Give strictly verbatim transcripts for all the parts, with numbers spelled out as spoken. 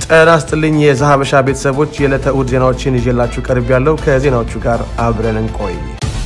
ጤና ይስጥልኝ የዘሃበሻ ቤተሰቦች የዕለተ እሁድ ዜናዎችን ይዤላችሁ ቀርብ ያለው ከዜናዎቹ ጋር አብረን እንቆይ።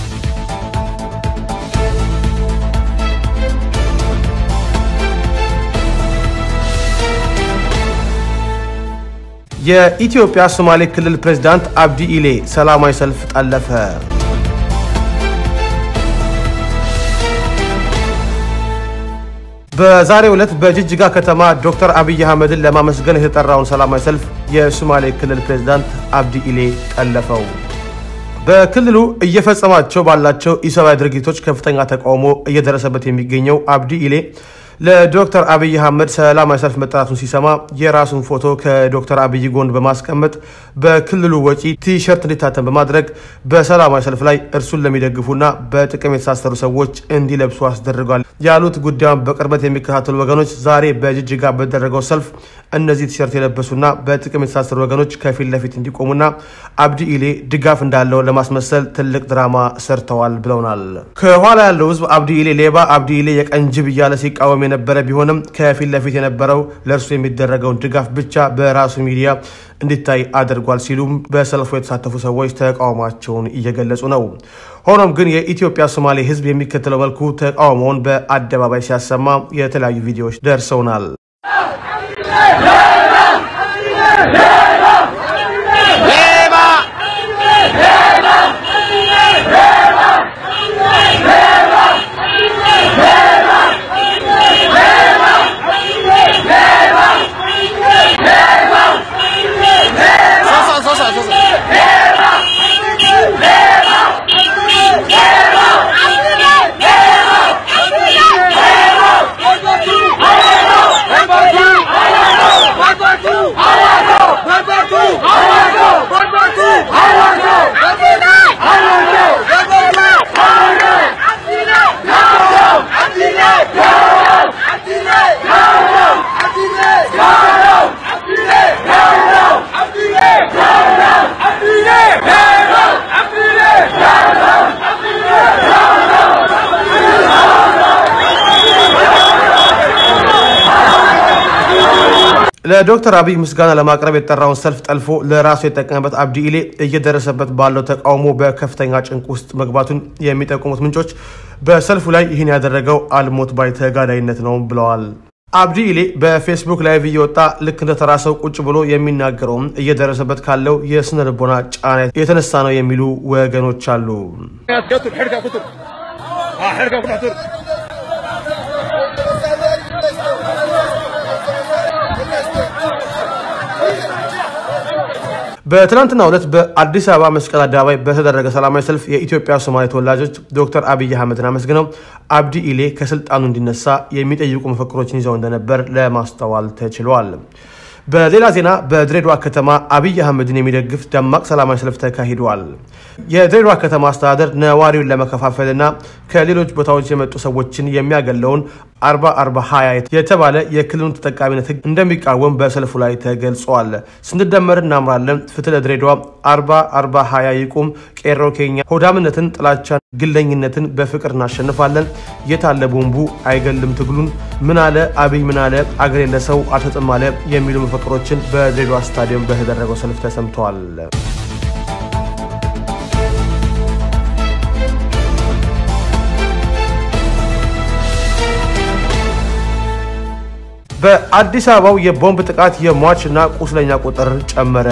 የኢትዮጵያ ሶማሌ ክልል ፕሬዝዳንት አብዲ ኢሌ ሰላማዊ ሰልፍ ጠለፈ። በዛሬው ዕለት በጅጅጋ ከተማ ዶክተር አብይ አህመድን ለማመስገን የተጠራውን ሰላማዊ ሰልፍ የሶማሌ ክልል ፕሬዝዳንት አብዲ ኢሌ ጠለፈው። በክልሉ እየፈጸማቸው ባላቸው ኢሰብአዊ ድርጊቶች ከፍተኛ ተቃውሞ እየደረሰበት የሚገኘው አብዲ ኢሌ ለዶክተር አብይ አህመድ ሰላማዊ ሰልፍ መጠራቱን ሲሰማ የራሱን ፎቶ ከዶክተር አብይ ጎን በማስቀመጥ በክልሉ ወጪ ቲ-ሸርት እንዲታተም በማድረግ በሰላማዊ ሰልፍ ላይ እርሱን ለሚደግፉና በጥቅም የተሳሰሩ ሰዎች እንዲለብሱ አስደርጓል ያሉት ጉዳዩን በቅርበት የሚከታተሉ ወገኖች ዛሬ በጅጅጋ በተደረገው ሰልፍ እነዚህ ቲ-ሸርት የለበሱና በጥቅም የተሳሰሩ ወገኖች ከፊት ለፊት እንዲቆሙና አብዲ ኢሌ ድጋፍ እንዳለው ለማስመሰል ትልቅ ድራማ ሰርተዋል ብለውናል። ከኋላ ያለው ህዝብ አብዲ ኢሌ ሌባ፣ አብዲ ኢሌ የቀንጅብ እያለ ሲቃወም የነበረ ቢሆንም ከፊት ለፊት የነበረው ለርሱ የሚደረገውን ድጋፍ ብቻ በራሱ ሚዲያ እንዲታይ አድርጓል ሲሉም በሰልፉ የተሳተፉ ሰዎች ተቃውሟቸውን እየገለጹ ነው። ሆኖም ግን የኢትዮጵያ ሶማሌ ህዝብ የሚከተለው መልኩ ተቃውሞውን በአደባባይ ሲያሰማ የተለያዩ ቪዲዮዎች ደርሰውናል። ለዶክተር አብይ ምስጋና ለማቅረብ የተጠራውን ሰልፍ ጠልፎ ለራሱ የተጠቀመበት አብዲ ኢሌ እየደረሰበት ባለው ተቃውሞ በከፍተኛ ጭንቅ ውስጥ መግባቱን የሚጠቁሙት ምንጮች በሰልፉ ላይ ይህን ያደረገው አልሞት ባይ ተጋዳይነት ነው ብለዋል። አብዲ ኢሌ በፌስቡክ ላይቭ እየወጣ ልክ እንደተራሰው ቁጭ ብሎ የሚናገረው እየደረሰበት ካለው የስነ ልቦና ጫና የተነሳ ነው የሚሉ ወገኖች አሉ። በትናንትናው ዕለት በአዲስ አበባ መስቀል አደባባይ በተደረገ ሰላማዊ ሰልፍ የኢትዮጵያ ሶማሌ ተወላጆች ዶክተር አብይ አህመድን አመስግነው አብዲ ኢሌ ከስልጣኑ እንዲነሳ የሚጠይቁ መፈክሮችን ይዘው እንደነበር ለማስተዋል ተችሏል። በሌላ ዜና በድሬዳዋ ከተማ አብይ አህመድን የሚደግፍ ደማቅ ሰላማዊ ሰልፍ ተካሂዷል። የድሬዳዋ ከተማ አስተዳደር ነዋሪውን ለመከፋፈልና ከሌሎች ቦታዎች የመጡ ሰዎችን የሚያገለውን አርባ አርባ ሃያ የተባለ የክልሉን ተጠቃሚነት ህግ እንደሚቃወም በሰልፉ ላይ ተገልጿል። ስንደመር እናምራለን፣ ፍትህ ለድሬዳዋ፣ አርባ አርባ ሃያ ይቁም፣ ቄሮ ኬኛ፣ ሆዳምነትን፣ ጥላቻን፣ ግለኝነትን በፍቅር እናሸንፋለን፣ የታለ ቦምቡ አይገልም ትግሉን፣ ምን አለ አብይ ምን አለ አገር የለሰው አልተጠማለ የሚሉ መፈክሮችን በድሬዳዋ ስታዲየም በተደረገው ሰልፍ ተሰምተዋል። በአዲስ አበባው የቦምብ ጥቃት የሟችና ቁስለኛ ቁጥር ጨመረ።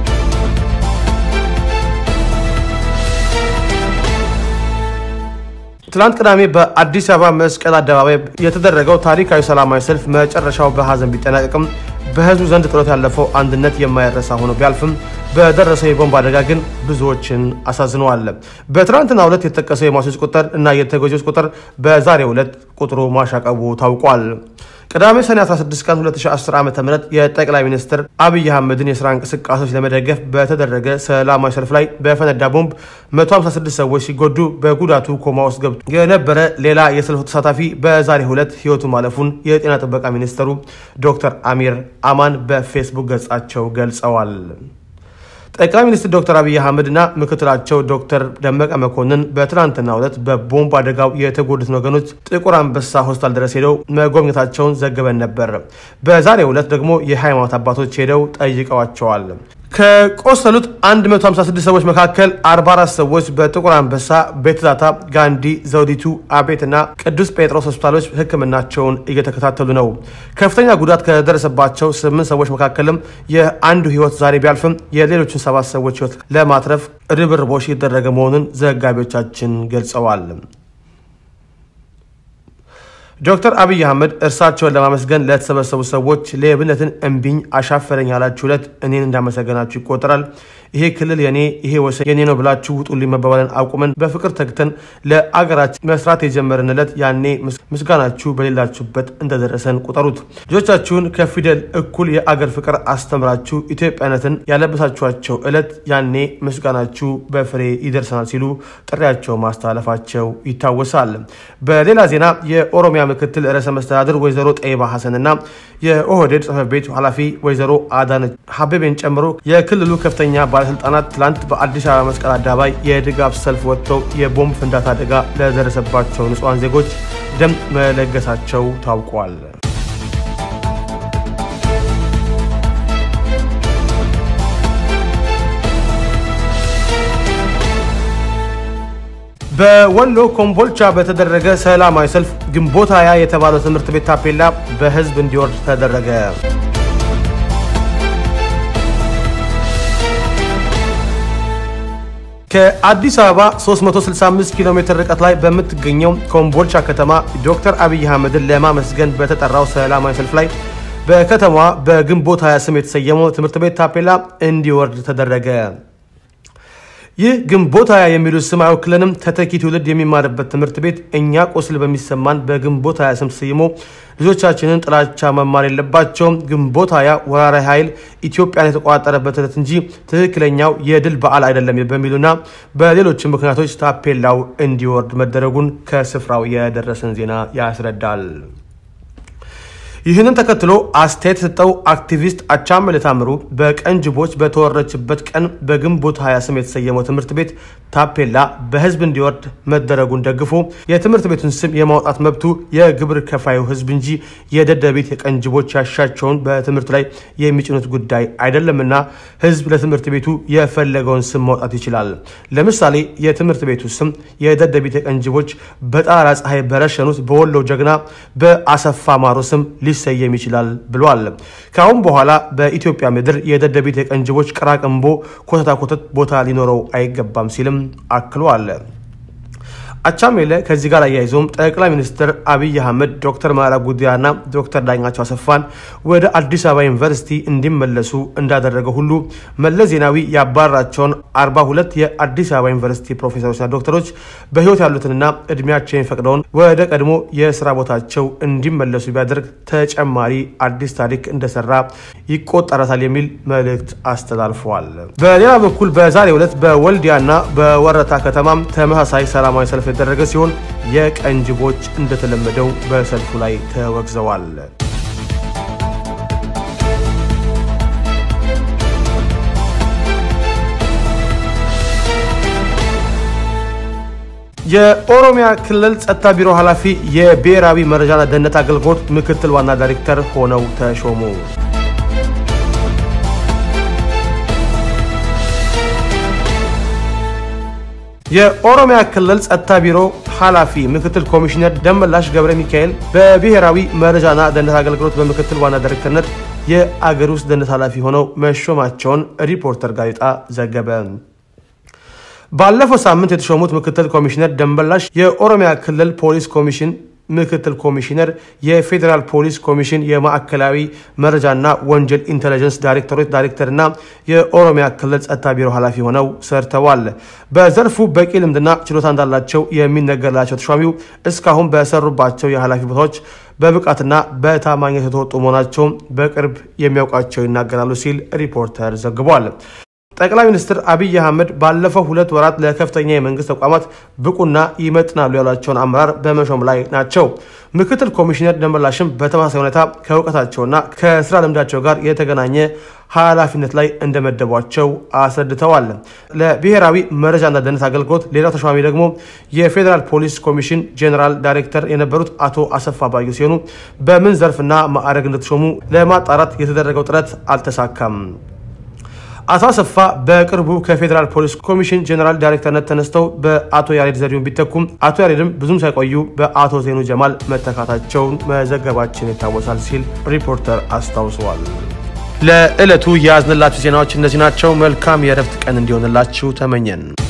ትላንት ቅዳሜ በአዲስ አበባ መስቀል አደባባይ የተደረገው ታሪካዊ ሰላማዊ ሰልፍ መጨረሻው በሐዘን ቢጠናቀቅም በህዝቡ ዘንድ ጥሎት ያለፈው አንድነት የማይረሳ ሆኖ ቢያልፍም በደረሰው የቦምብ አደጋ ግን ብዙዎችን አሳዝነዋል። በትናንትናው ዕለት የተጠቀሰው የሟቾች ቁጥር እና የተጎጂዎች ቁጥር በዛሬው ዕለት ቁጥሩ ማሻቀቡ ታውቋል። ቅዳሜ ሰኔ አስራ ስድስት ቀን ሁለት ሺህ አስር ዓ.ም የጠቅላይ ሚኒስትር አብይ አህመድን የሥራ እንቅስቃሴዎች ለመደገፍ በተደረገ ሰላማዊ ሰልፍ ላይ በፈነዳ ቦምብ መቶ ሃምሳ ስድስት ሰዎች ሲጎዱ በጉዳቱ ኮማ ውስጥ ገብቶ የነበረ ሌላ የሰልፉ ተሳታፊ በዛሬው ዕለት ህይወቱ ማለፉን የጤና ጥበቃ ሚኒስትሩ ዶክተር አሚር አማን በፌስቡክ ገጻቸው ገልጸዋል። ጠቅላይ ሚኒስትር ዶክተር አብይ አህመድና ምክትላቸው ዶክተር ደመቀ መኮንን በትናንትናው ዕለት በቦምብ አደጋው የተጎዱት ወገኖች ጥቁር አንበሳ ሆስፒታል ድረስ ሄደው መጎብኘታቸውን ዘግበን ነበር። በዛሬው ዕለት ደግሞ የሃይማኖት አባቶች ሄደው ጠይቀዋቸዋል። ከቆሰሉት አንድ መቶ ሃምሳ ስድስት ሰዎች መካከል አርባ አራት ሰዎች በጥቁር አንበሳ፣ ቤትዛታ፣ ጋንዲ፣ ዘውዲቱ፣ አቤትና ቅዱስ ጴጥሮስ ሆስፒታሎች ሕክምናቸውን እየተከታተሉ ነው። ከፍተኛ ጉዳት ከደረሰባቸው ስምንት ሰዎች መካከልም የአንዱ ህይወት ዛሬ ቢያልፍም የሌሎችን ሰባት ሰዎች ህይወት ለማትረፍ ርብርቦሽ እየተደረገ መሆኑን ዘጋቢዎቻችን ገልጸዋል። ዶክተር አብይ አህመድ እርሳቸውን ለማመስገን ለተሰበሰቡ ሰዎች ለብነትን እንቢኝ አሻፈረኝ ያላችሁ ዕለት እኔን እንዳመሰገናችሁ ይቆጠራል። ይሄ ክልል የኔ ይሄ ወሰን የኔ ነው ብላችሁ ውጡልኝ መባባልን አቁመን በፍቅር ተግተን ለአገራችን መስራት የጀመርንለት ያኔ ምስጋናችሁ በሌላችሁበት እንደደረሰን ቁጠሩት። ልጆቻችሁን ከፊደል እኩል የአገር ፍቅር አስተምራችሁ ኢትዮጵያነትን ያለበሳችኋቸው ዕለት ያኔ ምስጋናችሁ በፍሬ ይደርሰናል ሲሉ ጥሪያቸው ማስተላለፋቸው ይታወሳል። በሌላ ዜና የኦሮሚያ ምክትል ርዕሰ መስተዳድር ወይዘሮ ጠይባ ሐሰንና የኦህዴድ ጽሕፈት ቤት ኃላፊ ወይዘሮ አዳነች አቤቤን ጨምሮ የክልሉ ከፍተኛ ባለስልጣናት ትላንት በአዲስ አበባ መስቀል አደባባይ የድጋፍ ሰልፍ ወጥተው የቦምብ ፍንዳታ አደጋ ለደረሰባቸው ንጹሃን ዜጎች ደም መለገሳቸው ታውቋል። በወሎ ኮምቦልቻ በተደረገ ሰላማዊ ሰልፍ ግንቦት ሃያ የተባለው ትምህርት ቤት ታፔላ በህዝብ እንዲወርድ ተደረገ። ከአዲስ አበባ ሶስት መቶ ስልሳ አምስት ኪሎ ሜትር ርቀት ላይ በምትገኘው ኮምቦልቻ ከተማ ዶክተር አብይ አህመድን ለማመስገን በተጠራው ሰላማዊ ሰልፍ ላይ በከተማዋ በግንቦት ሃያ ስም የተሰየመው ትምህርት ቤት ታፔላ እንዲወርድ ተደረገ። ይህ ግንቦት ሃያ የሚሉት ስም አይወክለንም፣ ተተኪ ትውልድ የሚማርበት ትምህርት ቤት እኛ ቆስል በሚሰማን በግንቦት ሃያ ስም ተሰይሞ ልጆቻችንን ጥላቻ መማር የለባቸውም። ግንቦት ሃያ ወራሪ ኃይል ኢትዮጵያን የተቋጠረበት ዕለት እንጂ ትክክለኛው የድል በዓል አይደለም በሚሉና በሌሎች ምክንያቶች ታፔላው እንዲወርድ መደረጉን ከስፍራው የደረሰን ዜና ያስረዳል። ይህንን ተከትሎ አስተያየት የሰጠው አክቲቪስት አቻምየለ ታምሩ በቀንጅቦች በተወረችበት ቀን በግንቦት ሃያ ስም የተሰየመው ትምህርት ቤት ታፔላ በህዝብ እንዲወርድ መደረጉን ደግፎ የትምህርት ቤቱን ስም የማውጣት መብቱ የግብር ከፋዩ ህዝብ እንጂ የደደቢት የቀንጅቦች ያሻቸውን በትምህርት ላይ የሚጭኑት ጉዳይ አይደለምና ህዝብ ለትምህርት ቤቱ የፈለገውን ስም ማውጣት ይችላል። ለምሳሌ የትምህርት ቤቱ ስም የደደቢት የቀንጅቦች በጣራ ፀሐይ በረሸኑት በወሎ ጀግና በአሰፋ ማሮ ስም ሊሰየም ይችላል ብሏል። ካሁን በኋላ በኢትዮጵያ ምድር የደደቢት የቀንጅቦች ቀራቀምቦ ኮተታ ኮተት ቦታ ሊኖረው አይገባም ሲልም አክሏል። አቻምየለ ከዚህ ጋር አያይዞም ጠቅላይ ሚኒስትር አብይ አህመድ ዶክተር መረራ ጉዲናና ዶክተር ዳኛቸው አሰፋን ወደ አዲስ አበባ ዩኒቨርሲቲ እንዲመለሱ እንዳደረገ ሁሉ መለስ ዜናዊ ያባራቸውን አርባ ሁለት የአዲስ አበባ ዩኒቨርሲቲ ፕሮፌሰሮችና ዶክተሮች በህይወት ያሉትንና እድሜያቸው የሚፈቅደውን ወደ ቀድሞ የስራ ቦታቸው እንዲመለሱ ቢያደርግ ተጨማሪ አዲስ ታሪክ እንደሰራ ይቆጠራል የሚል መልእክት አስተላልፈዋል። በሌላ በኩል በዛሬው ዕለት በወልዲያና በወረታ ከተማ ተመሳሳይ ሰላማዊ ሰልፍ የተደረገ ሲሆን የቀንጅቦች እንደተለመደው በሰልፉ ላይ ተወግዘዋል። የኦሮሚያ ክልል ጸጥታ ቢሮ ኃላፊ የብሔራዊ መረጃና ደህንነት አገልግሎት ምክትል ዋና ዳይሬክተር ሆነው ተሾሙ። የኦሮሚያ ክልል ጸጥታ ቢሮ ኃላፊ ምክትል ኮሚሽነር ደመላሽ ገብረ ሚካኤል በብሔራዊ መረጃና ደህንነት አገልግሎት በምክትል ዋና ዳይሬክተርነት የአገር ውስጥ ደህንነት ኃላፊ ሆነው መሾማቸውን ሪፖርተር ጋዜጣ ዘገበ። ባለፈው ሳምንት የተሾሙት ምክትል ኮሚሽነር ደመላሽ የኦሮሚያ ክልል ፖሊስ ኮሚሽን ምክትል ኮሚሽነር፣ የፌደራል ፖሊስ ኮሚሽን የማዕከላዊ መረጃና ወንጀል ኢንተለጀንስ ዳይሬክተሮች ዳይሬክተርና የኦሮሚያ ክልል ጸጥታ ቢሮ ኃላፊ ሆነው ሰርተዋል። በዘርፉ በቂ ልምድና ችሎታ እንዳላቸው የሚነገርላቸው ተሿሚው እስካሁን በሰሩባቸው የኃላፊ ቦታዎች በብቃትና በታማኝነት የተወጡ መሆናቸው በቅርብ የሚያውቃቸው ይናገራሉ ሲል ሪፖርተር ዘግቧል። ጠቅላይ ሚኒስትር አብይ አህመድ ባለፈው ሁለት ወራት ለከፍተኛ የመንግስት ተቋማት ብቁና ይመጥናሉ ያሏቸውን አመራር በመሾም ላይ ናቸው። ምክትል ኮሚሽነር ደመላሽም በተመሳሳይ ሁኔታ ከእውቀታቸውና ከስራ ልምዳቸው ጋር የተገናኘ ኃላፊነት ላይ እንደመደቧቸው አስረድተዋል። ለብሔራዊ መረጃና ደህንነት አገልግሎት ሌላው ተሿሚ ደግሞ የፌደራል ፖሊስ ኮሚሽን ጄኔራል ዳይሬክተር የነበሩት አቶ አሰፋ ባዩ ሲሆኑ በምን ዘርፍና ማዕረግ እንደተሾሙ ለማጣራት የተደረገው ጥረት አልተሳካም። አቶ አሰፋ በቅርቡ ከፌደራል ፖሊስ ኮሚሽን ጄኔራል ዳይሬክተርነት ተነስተው በአቶ ያሬድ ዘሪሁን ቢተኩም አቶ ያሬድም ብዙም ሳይቆዩ በአቶ ዜኑ ጀማል መተካታቸውን መዘገባችን ይታወሳል ሲል ሪፖርተር አስታውሷል። ለዕለቱ ያዝንላችሁ ዜናዎች እነዚህ ናቸው። መልካም የረፍት ቀን እንዲሆንላችሁ ተመኘን።